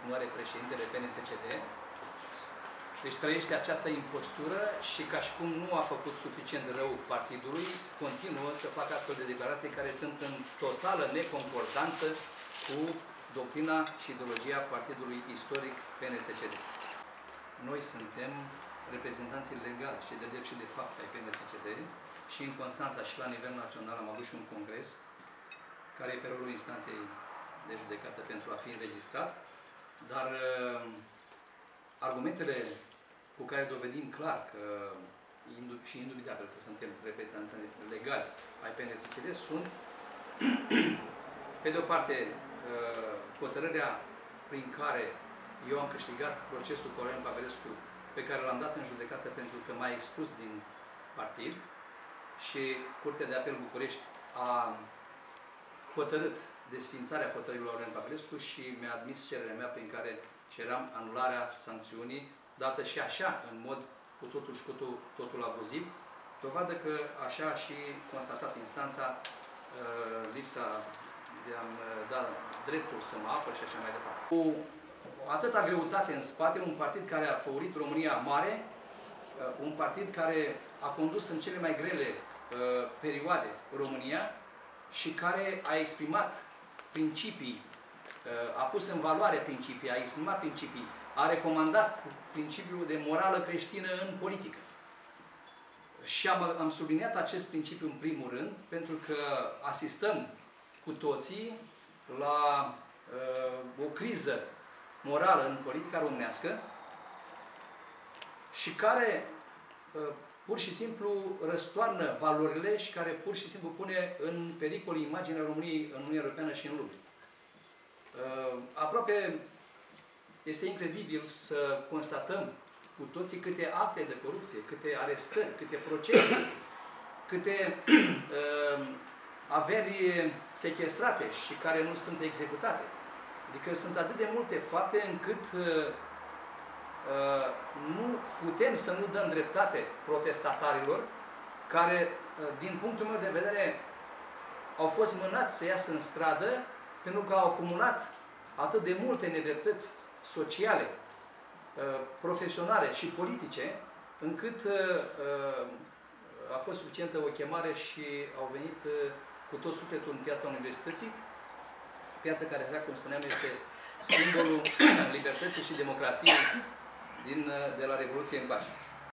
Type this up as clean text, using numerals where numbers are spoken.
nu are președintele PNCCD. Deci trăiește această impostură și ca și cum nu a făcut suficient rău partidului, continuă să facă astfel de declarații care sunt în totală neconcordanță cu doctrina și ideologia partidului istoric PNCCD. Noi suntem reprezentanții legali și de drept și de fapt ai PNCCD și în Constanța și la nivel național am avut și un congres care e pe rolul instanței de judecată pentru a fi înregistrat, dar argumentele cu care dovedim clar că și indubitabil că suntem reprezentanți legali ai PNCCD sunt, pe de o parte, hotărârea prin care eu am câștigat procesul cu Aurelian Pavlescu, pe care l-am dat în judecată pentru că m-a exclus din partid, și Curtea de Apel București a hotărât desfințarea hotărârii lui Aurelian Pavlescu și mi-a admis cererea mea prin care ceream anularea sancțiunii, dată și așa, în mod cu totul și cu totul abuziv, dovadă că așa a și constatat instanța lipsa de a-mi da dreptul să mă apăr și așa mai departe. Cu atâta greutate în spate, un partid care a făurit România mare, un partid care a condus în cele mai grele perioade România și care a exprimat principii, a pus în valoare principii, a exprimat principii, a recomandat principiul de morală creștină în politică. Și am subliniat acest principiu în primul rând, pentru că asistăm cu toții la o criză morală în politica românească și care pur și simplu răstoarnă valorile și care pur și simplu pune în pericol imaginea României în Uniunea Europeană și în lume. Aproape este incredibil să constatăm cu toții câte acte de corupție, câte arestări, câte procese, câte averi sechestrate și care nu sunt executate. Adică sunt atât de multe fapte încât nu putem să nu dăm dreptate protestatarilor care, din punctul meu de vedere, au fost mânați să iasă în stradă pentru că au acumulat atât de multe nedreptăți sociale, profesionale și politice, încât a fost suficientă o chemare și au venit cu tot sufletul în piața universității, piața care, așa cum spuneam, este simbolul libertății și democrației de la Revoluție încoace.